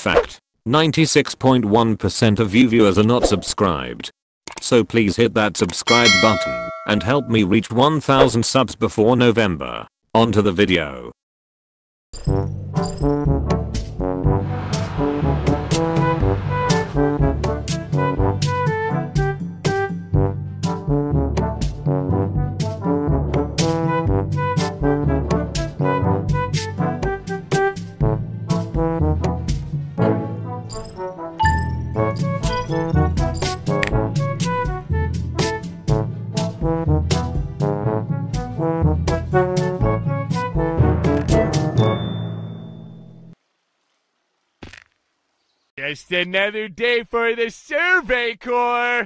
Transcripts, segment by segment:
Fact: 96.1% of you viewers are not subscribed. So please hit that subscribe button and help me reach 1000 subs before November. On to the video. Just another day for the Survey Corps!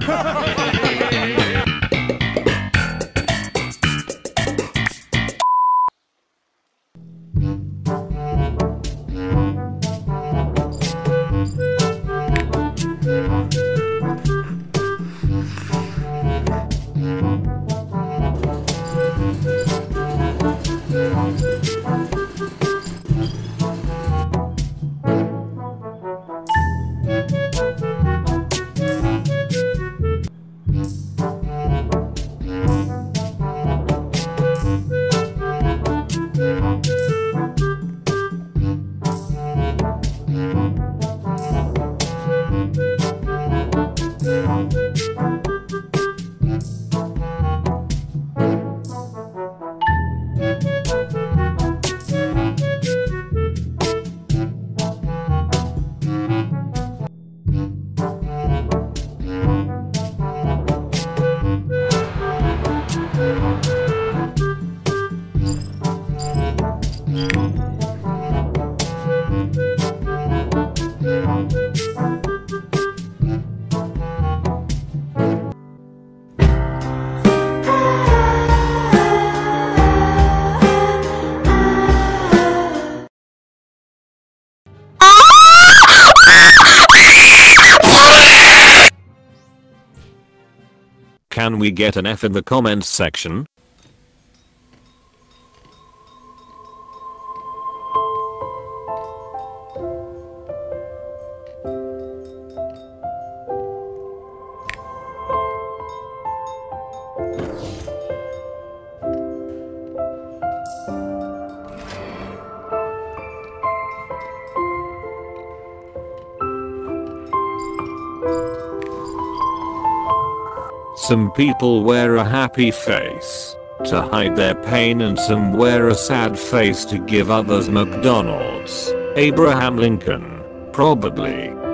Can we get an F in the comments section? Some people wear a happy face to hide their pain, and some wear a sad face to give others McDonald's. Abraham Lincoln, probably.